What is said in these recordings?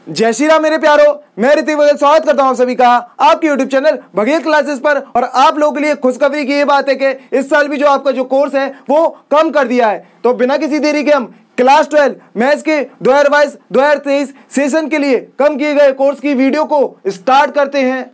जय श्री राम मेरे प्यारो, मैं ऋतिक बघेल स्वागत करता हूं आप सभी का आपके YouTube चैनल बघेल क्लासेस पर। और आप लोगों के लिए खुशखबरी की ये बात है कि इस साल भी जो आपका जो कोर्स है वो कम कर दिया है। तो बिना किसी देरी के हम क्लास 12 मैथ्स के 2022-2023 सेशन के लिए कम किए गए कोर्स की वीडियो को स्टार्ट करते हैं।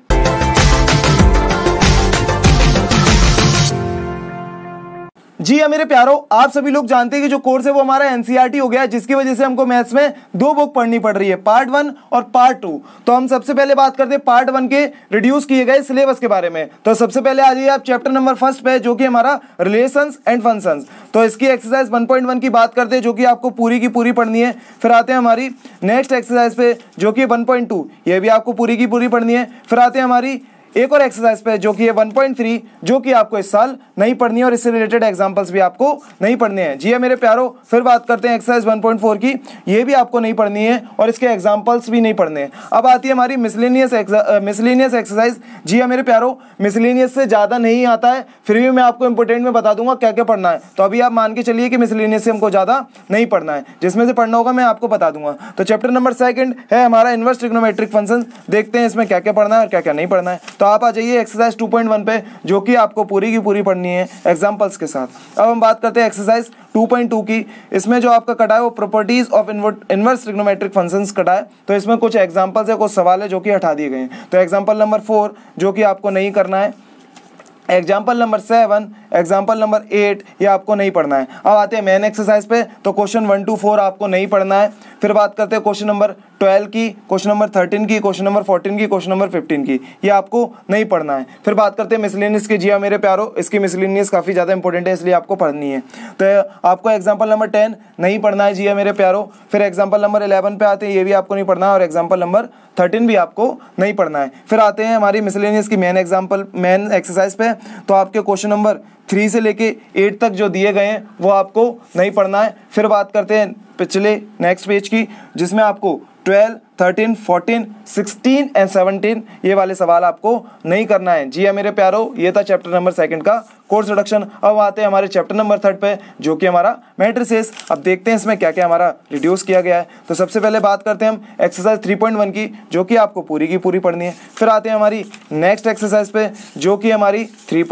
जी हाँ मेरे प्यारो, आप सभी लोग जानते हैं कि जो कोर्स है वो हमारा एनसीईआरटी हो गया है, जिसकी वजह से हमको मैथ्स में दो बुक पढ़नी पड़ रही है, पार्ट 1 और पार्ट 2। तो हम सबसे पहले बात करते हैं पार्ट 1 के रिड्यूस किए गए सिलेबस के बारे में। तो सबसे पहले आ जाइए आप चैप्टर नंबर 1 पे, जो कि हमारा रिलेशंस एंड फंक्शंस। तो इसकी एक्सरसाइज 1.1 की बात करते हैं, जो कि आपको पूरी की पूरी पढ़नी है। फिर आते हैं हमारी नेक्स्ट एक्सरसाइज पे, जो कि 1.2, ये भी आपको पूरी की पूरी पढ़नी है। फिर आते हैं हमारी एक और एक्सरसाइज पे, जो कि है 1.3, जो कि आपको इस साल नहीं पढ़नी है और इससे रिलेटेड एग्जांपल्स भी आपको नहीं पढ़ने हैं। जी है मेरे प्यारो, फिर बात करते हैं एक्सरसाइज 1.4 की, ये भी आपको नहीं पढ़नी है और इसके एग्जांपल्स भी नहीं पढ़ने हैं। अब आती है हमारी मिसलेनियस एक्सरसाइज। जी है मेरे प्यारो, मिसलेनियस से ज़्यादा नहीं आता है, फिर भी मैं आपको इंपोर्टेंट में बता दूंगा क्या क्या पढ़ना है। तो अभी आप मान के चलिए कि मिसलेनियस से हमको ज़्यादा नहीं पढ़ना है, जिसमें से पढ़ना होगा मैं आपको बता दूंगा। तो चैप्टर नंबर 2 है हमारा इनवर्स ट्रिग्नोमेट्रिक फंक्शन। देखते हैं इसमें क्या क्या पढ़ना है और क्या क्या नहीं पढ़ना है। तो आप आ जाइए एक्सरसाइज 2.1 पे, जो कि आपको पूरी की पूरी पढ़नी है एग्जांपल्स के साथ। अब हम बात करते हैं एक्सरसाइज 2.2 की। इसमें जो आपका कटा है वो properties of inverse trigonometric functions कटा है। तो इसमें कुछ एग्जांपल्स है, कुछ सवाल है जो कि हटा दिए गए हैं। तो एग्जांपल नंबर 4 जो कि आपको नहीं करना है, एग्जाम्पल नंबर 7, एग्जाम्पल नंबर 8 ये आपको नहीं पढ़ना है। अब आते हैं मेन एक्सरसाइज पे। तो क्वेश्चन 1 to 4 आपको नहीं पढ़ना है। फिर बात करते हैं क्वेश्चन नंबर 12 की, क्वेश्चन नंबर 13 की, क्वेश्चन नंबर 14 की, क्वेश्चन नंबर 15 की, ये आपको नहीं पढ़ना है। फिर बात करते हैं मिसलेनियस की। जी हाँ मेरे प्यारो, इसकी मिसलेनियस काफ़ी ज़्यादा इंपॉर्टेंट है, इसलिए आपको पढ़नी है। तो आपको एग्जाम्पल नंबर 10 नहीं पढ़ना है। जी हाँ मेरे प्यारो, फिर एग्जाम्पल नंबर 11 पे आते हैं, ये भी आपको नहीं पढ़ना है, और एग्जाम्पल नंबर 13 भी आपको नहीं पढ़ना है। फिर आते हैं हमारी मिसलेनियस की मेन एक्सरसाइज पे। तो आपके क्वेश्चन नंबर 3 से लेके 8 तक जो दिए गए हैं वो आपको नहीं पढ़ना है। फिर बात करते हैं पिछले नेक्स्ट पेज की, जिसमें आपको 12, 13, 14, 16 एंड 17 ये वाले सवाल आपको नहीं करना है। जी हाँ मेरे प्यारो, ये था चैप्टर नंबर 2 का कोर्स रिडक्शन। अब आते हैं हमारे चैप्टर नंबर 3 पे, जो कि हमारा मैट्रिसेस। अब देखते हैं इसमें क्या क्या हमारा रिड्यूस किया गया है। तो सबसे पहले बात करते हैं हम एक्सरसाइज 3.1 की, जो कि आपको पूरी की पूरी पढ़नी है। फिर आते हैं हमारी नेक्स्ट एक्सरसाइज पे, जो कि हमारी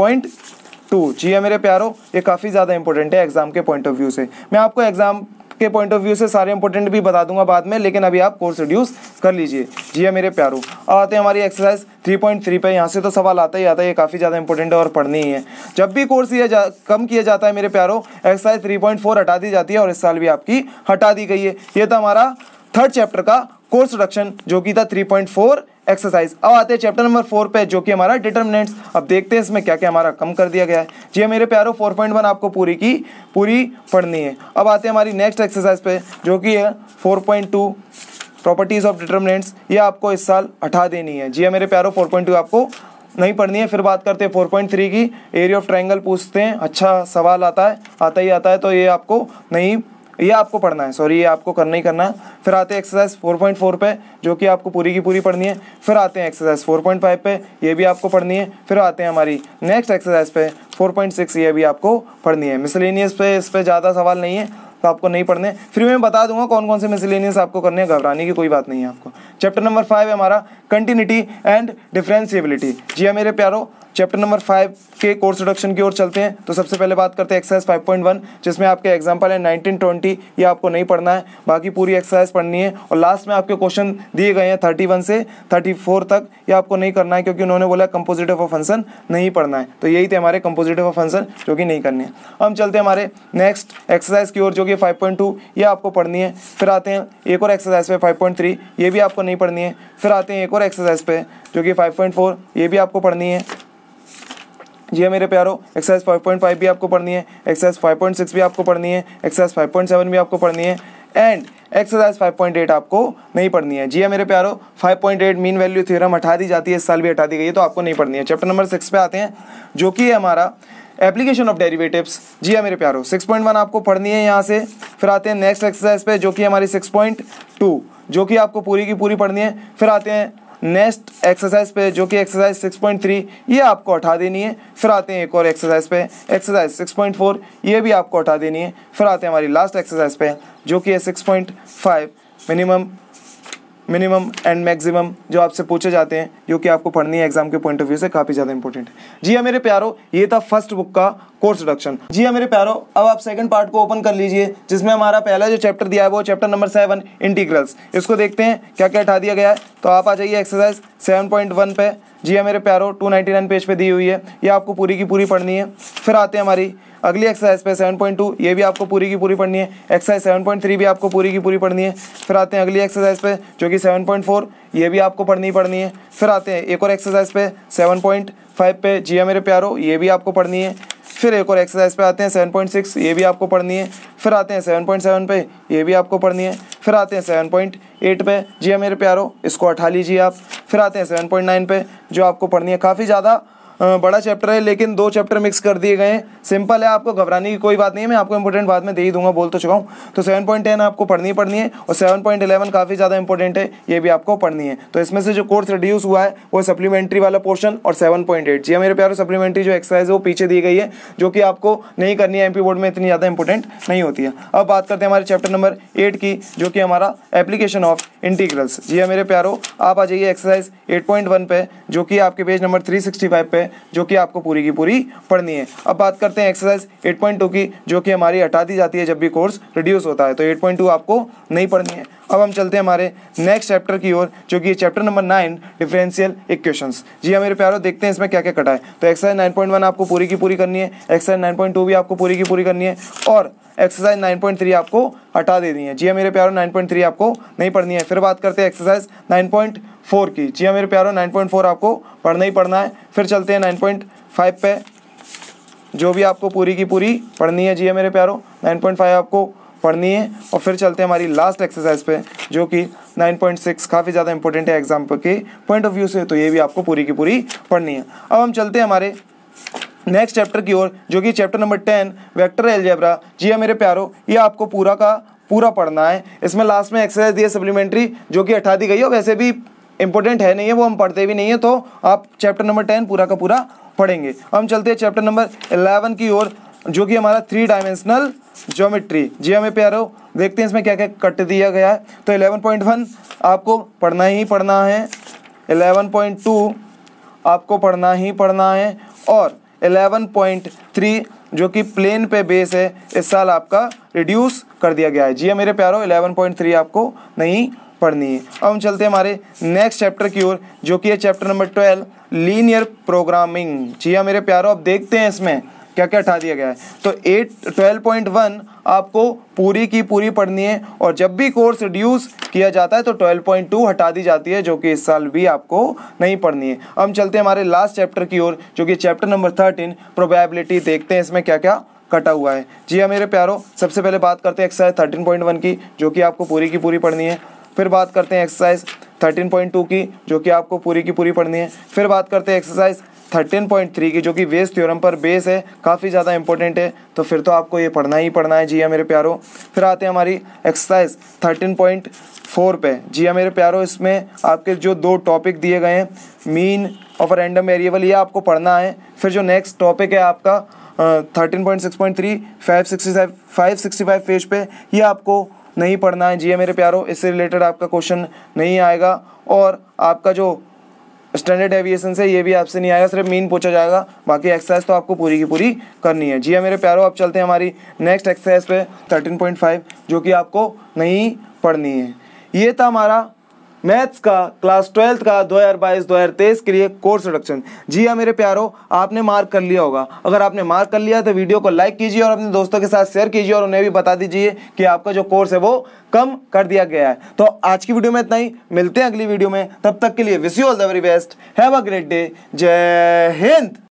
3.2। जी हाँ मेरे प्यारो, ये काफ़ी ज़्यादा इंपॉर्टेंट है एग्जाम के पॉइंट ऑफ व्यू से। मैं आपको एग्जाम के पॉइंट ऑफ व्यू से सारे इंपॉर्टेंट भी बता दूंगा बाद में, लेकिन अभी आप कोर्स रिड्यूस कर लीजिए। जी है मेरे प्यारो, अब आते हैं हमारी एक्सरसाइज 3.3 पे। यहाँ से तो सवाल आता ही आता है, ये काफ़ी ज़्यादा इंपॉर्टेंट है और पढ़नी ही है। जब भी कोर्स कम किया जाता है मेरे प्यारो, एक्सरसाइज 3.4 हटा दी जाती है, और इस साल भी आपकी हटा दी गई है। ये था हमारा 3rd चैप्टर का कोर्स रिडक्शन, जो कि था 3.4 एक्सरसाइज। अब आते हैं चैप्टर नंबर 4 पे, जो कि हमारा डिटर्मिनेंट्स। अब देखते हैं इसमें क्या क्या हमारा कम कर दिया गया है। जी मेरे प्यारो, 4.1 आपको पूरी की पूरी पढ़नी है। अब आते हैं हमारी नेक्स्ट एक्सरसाइज पे, जो कि है 4.2 प्रॉपर्टीज ऑफ डिटर्मिनेंट्स। ये आपको इस साल हटा देनी है। जी मेरे प्यारो, 4.2 आपको नहीं पढ़नी है। फिर बात करते हैं 4.3 की, एरिया ऑफ ट्रायंगल पूछते हैं, अच्छा सवाल आता ही आता है, तो ये आपको नहीं, ये आपको पढ़ना है, सॉरी ये आपको करना ही करना है। फिर आते हैं एक्सरसाइज 4.4 पे, जो कि आपको पूरी की पूरी पढ़नी है। फिर आते हैं एक्सरसाइज 4.5 पे, ये भी आपको पढ़नी है। फिर आते हैं हमारी नेक्स्ट एक्सरसाइज पे 4.6, ये भी आपको पढ़नी है। मिसलेनियस पे इस पे ज़्यादा सवाल नहीं है, तो आपको नहीं पढ़ने। फिर मैं बता दूंगा कौन कौन से मिसलेनियस आपको करने हैं, घबराने की कोई बात नहीं है आपको। चैप्टर नंबर 5 है हमारा कंटिन्यूटी एंड डिफरेंशिएबिलिटी। जी हाँ मेरे प्यारो, चैप्टर नंबर 5 के कोर्स रिडक्शन की ओर चलते हैं। तो सबसे पहले बात करते हैं एक्सरसाइज 5.1, जिसमें आपके एग्जांपल है 19, 20, ये आपको नहीं पढ़ना है, बाकी पूरी एक्सरसाइज पढ़नी है। और लास्ट में आपके क्वेश्चन दिए गए हैं 31 से 34 तक, ये आपको नहीं करना है, क्योंकि उन्होंने बोला कंपोजिटिव ऑफ फंक्शन नहीं पढ़ना है। तो यही थे हमारे कंपोजिटिव ऑफ फंक्शन, जो कि नहीं करने हैं। हम चलते हैं हमारे नेक्स्ट एक्सरसाइज की ओर, जो कि 5.2, ये आपको पढ़नी है। फिर आते हैं एक और एक्सरसाइज पे 5.3, ये भी आपको नहीं पढ़नी है। फिर आते हैं एक और एक्सरसाइज पे, जो कि 5.4, ये भी आपको पढ़नी है। जी है मेरे प्यारो, एक्सरसाइज 5.5 भी आपको पढ़नी है, एक्सरसाइज 5.6 भी आपको पढ़नी है, एक्सरसाइज 5.7 भी आपको पढ़नी है, एंड एक्सरसाइज 5.8 आपको नहीं पढ़नी है। जी है मेरे प्यारो, 5.8 मीन वैल्यू थ्योरम हटा दी जाती है, इस साल भी हटा दी गई है, तो आपको नहीं पढ़नी है। चैप्टर नंबर 6 पे आते हैं, जो कि है हमारा एप्लीकेशन ऑफ डेरिवेटिव्स। जी है मेरे प्यारो, 6.1 आपको पढ़नी है यहाँ से। फिर आते हैं नेक्स्ट एक्सरसाइज पे, जो कि हमारी 6.2, जो कि आपको पूरी की पूरी पढ़नी है। फिर आते हैं नेक्स्ट एक्सरसाइज पे, जो कि एक्सरसाइज 6.3, ये आपको हटा देनी है। फिर आते हैं एक और एक्सरसाइज पे, एक्सरसाइज 6.4, ये भी आपको हटा देनी है। फिर आते हैं हमारी लास्ट एक्सरसाइज पे, जो कि है 6.5 मिनिमम मिनिमम एंड मैक्सिमम जो आपसे पूछे जाते हैं, जो कि आपको पढ़नी है एग्जाम के पॉइंट ऑफ व्यू से काफ़ी ज़्यादा इंपॉर्टेंट है। जी हाँ मेरे प्यारो, ये था फर्स्ट बुक का कोर्स रिडक्शन। जी हाँ मेरे प्यारो, अब आप सेकंड पार्ट को ओपन कर लीजिए, जिसमें हमारा पहला जो चैप्टर दिया है वो चैप्टर नंबर 7 इंटीग्रल्स। इसको देखते हैं क्या क्या हटा दिया गया है। तो आप आ जाइए एक्सरसाइज 7.1 पे। जी हाँ मेरे प्यारो, 299 पेज पे दी हुई है, ये आपको पूरी की पूरी पढ़नी है। फिर आते हैं हमारी अगली एक्सरसाइज पे 7.2, ये भी आपको पूरी की पूरी पढ़नी है। एक्सरसाइज 7.3 भी आपको पूरी की पूरी पढ़नी है। फिर आते हैं अगली एक्सरसाइज पे जो कि 7.4, ये भी आपको पढ़नी है। फिर आते हैं एक और एक्सरसाइज पे 7.5 पे। जी हाँ मेरे प्यारो, ये भी आपको पढ़नी है। फिर एक और एक्सरसाइज पे आते हैं 7.6, ये भी आपको पढ़नी है। फिर आते हैं 7.7 पे, ये भी आपको पढ़नी है। फिर आते हैं 7.8 पे। जी हाँ मेरे प्यारो, इसको उठा लीजिए आप। फिर आते हैं 7.9 पे, जो आपको पढ़नी है। काफ़ी ज़्यादा बड़ा चैप्टर है, लेकिन 2 चैप्टर मिक्स कर दिए गए हैं। सिंपल है, आपको घबराने की कोई बात नहीं है, मैं आपको इंपॉर्टेंट बाद में दे ही दूंगा, बोल तो चुका हूँ। तो 7.10 आपको पढ़नी है और 7.11 काफ़ी ज़्यादा इंपॉर्टेंट है, ये भी आपको पढ़नी है। तो इसमें से जो कोर्स रिड्यूस हुआ है वो सप्लीमेंट्री वाला पोर्शन और 7.8। जी मेरे प्यारो, सप्लीमेंट्री जो एक्सरसाइज है वो पीछे दी गई है, जो कि आपको नहीं करनी है, एमपी बोर्ड में इतनी ज़्यादा इंपॉर्टेंट नहीं होती है। अब बात करते हैं हमारे चैप्टर नंबर 8 की, जो कि हमारा एप्लीकेशन ऑफ इंटीग्रल्स। जी मेरे प्यारो, आप आ जाइए एक्सरसाइज 8.1 पे, जो कि आपके पेज नंबर 365 पे, जो कि आपको पूरी की पूरी पढ़नी है। अब बात करते हैं एक्सरसाइज 8.2 की, जो कि हमारी हटा दी जाती है जब भी कोर्स रिड्यूस होता है, तो 8.2 आपको नहीं पढ़नी है। अब हम चलते हैं हमारे नेक्स्ट चैप्टर की ओर, जो कि चैप्टर नंबर 9 डिफरेंशियल इक्वेशंस। जी हाँ मेरे प्यारो, देखते हैं इसमें क्या क्या कटा है। तो एक्सरसाइज 9.1 आपको पूरी की पूरी करनी है, एक्सरसाइज 9.2 भी आपको पूरी की पूरी करनी है, और एक्सरसाइज 9.3 आपको हटा देनी है। जी हाँ मेरे प्यारो, 9.3 आपको नहीं पढ़नी है। फिर बात करते हैं एक्सरसाइज 9.4 की। जी हाँ मेरे प्यारो, 9.4 आपको पढ़ना ही पढ़ना है। फिर चलते हैं 9.5 पे, जो भी आपको पूरी की पूरी पढ़नी है। जी हाँ मेरे प्यारो, 9.5 आपको पढ़नी है। और फिर चलते हैं हमारी लास्ट एक्सरसाइज पे, जो कि 9.6 काफ़ी ज़्यादा इंपॉर्टेंट है एग्जाम के पॉइंट ऑफ व्यू से, तो ये भी आपको पूरी की पूरी पढ़नी है। अब हम चलते हैं हमारे नेक्स्ट चैप्टर की ओर, जो कि चैप्टर नंबर 10 वेक्टर अलजेब्रा। जी हाँ मेरे प्यारो, ये आपको पूरा का पूरा पढ़ना है। इसमें लास्ट में एक्सरसाइज दी है सप्लीमेंट्री, जो कि हटा दी गई है, वैसे भी इंपॉर्टेंट है नहीं है, वो हम पढ़ते भी नहीं है, तो आप चैप्टर नंबर 10 पूरा का पूरा पढ़ेंगे। हम चलते हैं चैप्टर नंबर 11 की ओर, जो कि हमारा 3 डायमेंशनल ज्योमेट्री। जी हमें प्यारो, देखते हैं इसमें क्या क्या कट दिया गया है। तो 11.1 आपको पढ़ना ही पढ़ना है, 11.2 आपको पढ़ना ही पढ़ना है, और 11.3 जो कि प्लेन पे बेस है, इस साल आपका रिड्यूस कर दिया गया है। जी मेरे प्यारो, 11.3 आपको नहीं पढ़नी है। अब हम चलते हैं हमारे नेक्स्ट चैप्टर की ओर, जो कि है चैप्टर नंबर 12 लीनियर प्रोग्रामिंग। जी हाँ मेरे प्यारो, अब देखते हैं इसमें क्या क्या हटा दिया गया है। तो 12.1 आपको पूरी की पूरी पढ़नी है, और जब भी कोर्स रिड्यूस किया जाता है तो 12.2 हटा दी जाती है, जो कि इस साल भी आपको नहीं पढ़नी है। हम चलते हैं हमारे लास्ट चैप्टर की ओर, जो कि चैप्टर नंबर 13 प्रोबेबिलिटी। देखते हैं इसमें क्या क्या कटा हुआ है। जी हाँ मेरे प्यारो, सबसे पहले बात करते हैं एक्सरसाइज 13.1 की, जो कि आपको पूरी की पूरी पढ़नी है। फिर बात करते हैं एक्सरसाइज 13.2 की, जो कि आपको पूरी की पूरी पढ़नी है। फिर बात करते हैं एक्सरसाइज 13.3 की, जो कि वेज थ्योरम पर बेस है, काफ़ी ज़्यादा इंपॉर्टेंट है, तो फिर तो आपको ये पढ़ना ही पढ़ना है। जी हाँ मेरे प्यारो, फिर आते हैं हमारी एक्सरसाइज 13.4 पे। जी हाँ मेरे प्यारो, इसमें आपके जो 2 टॉपिक दिए गए हैं, मीन ऑफ रैंडम वेरिएबल, ये आपको पढ़ना है। फिर जो नेक्स्ट टॉपिक है आपका 13.6.3 565 पेज पे, ये आपको नहीं पढ़ना है। जी मेरे प्यारो, इससे रिलेटेड आपका क्वेश्चन नहीं आएगा, और आपका जो स्टैंडर्ड डेविएशन से ये भी आपसे नहीं आएगा, सिर्फ मीन पूछा जाएगा, बाकी एक्सरसाइज तो आपको पूरी की पूरी करनी है। जी मेरे प्यारो, अब चलते हैं हमारी नेक्स्ट एक्सरसाइज पे 13.5, जो कि आपको नहीं पढ़नी है। ये था हमारा मैथ्स का क्लास 12 का 2022-2023 के लिए कोर्स रिडक्शन। जी हाँ मेरे प्यारो, आपने मार्क कर लिया होगा। अगर आपने मार्क कर लिया तो वीडियो को लाइक कीजिए और अपने दोस्तों के साथ शेयर कीजिए, और उन्हें भी बता दीजिए कि आपका जो कोर्स है वो कम कर दिया गया है। तो आज की वीडियो में इतना ही, मिलते हैं अगली वीडियो में, तब तक के लिए wish you all the very best, have a great day, जय हिंद।